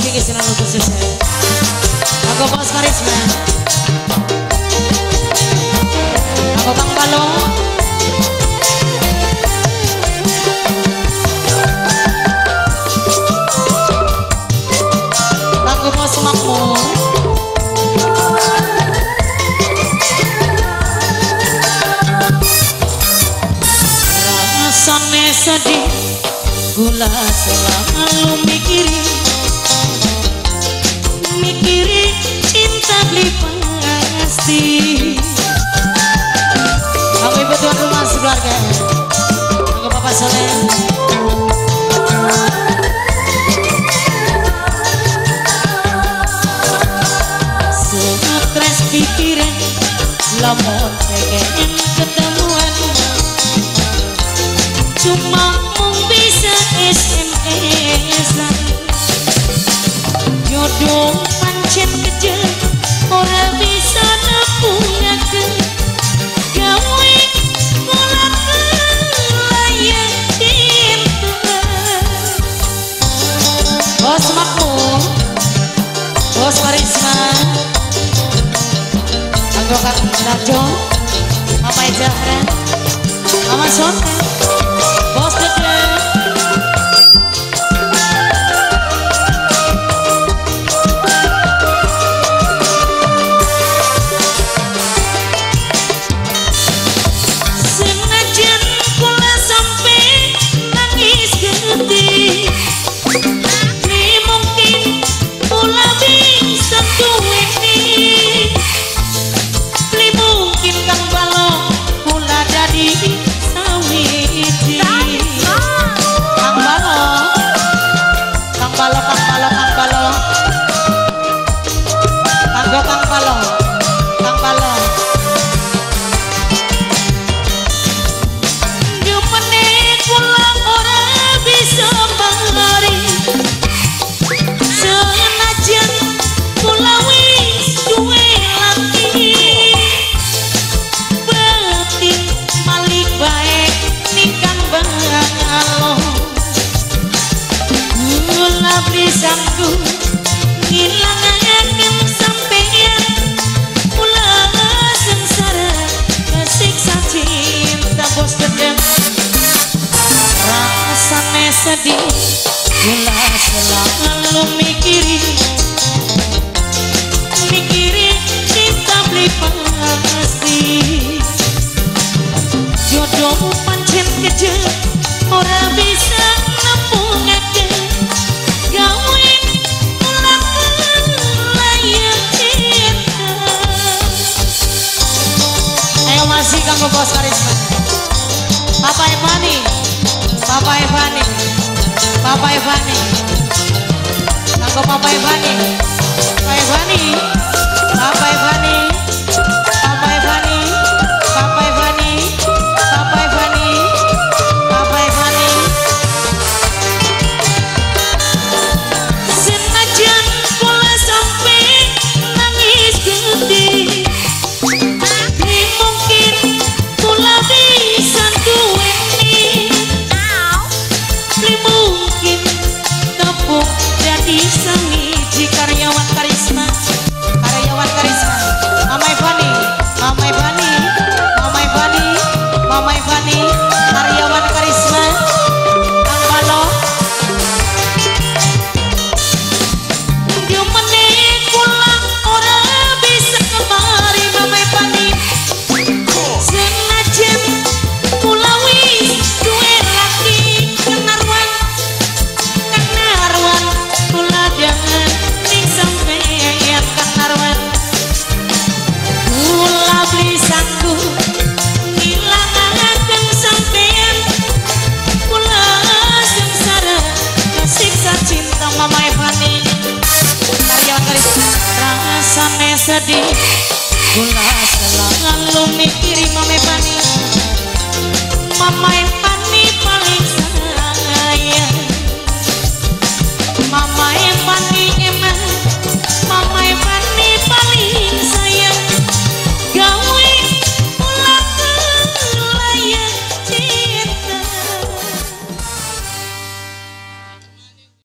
iki selalu khusus. Aku bos karisma. Aku Kang Balong. Aku bos makmur. Rasane sedih, gula selalu mikirin cinta beli pasti. Aku ibu tuan rumah sekeluarga, aku Bapak Soleh. Stres pikiran, lamun pengen ketemuan, cuma bisa SMS-an. Jodoh pancen kejar, ora bisa nepungaken. Gawe kolak layar cinta. Bos makmur, bos karisma, Anggo Kang Rajo, Mama Zahra, Mama Sonte, bos Dede. Sangku ngilangaken sampeyan, ulah sengsara kesiksa cinta bos dedem. Rasane sedih, ulah selalu mikirin cinta beli pasti. Jodoh pancen kejar, ora bisa nepungaken. Masih kanggo bos karisma, Papa Evani, Papa Evani, Papa Evani, kanggo Papa Evani, Papa Evani, Papa Evani, Papa Evani, Papa Evani, Papa Evani, Papa Evani. Senajan kula sampe nangis gede, karyawan karisma, Mama Evani, Mama Evani, Mama Evani, Mama Evani, karyawan karisma, Kang Balo. Dia meneh kula ora bisa kemari Mama Evani. Senajan kula wis duwe laki kenarwan kula jangan sampeyan kenarwan. Kula beli sangku ngilangaken sampeyan, kula sengsara kesiksa cinta Mama Evani. Karyawan karisma, rasane sedih, kula selalu mikirin Mama Evani.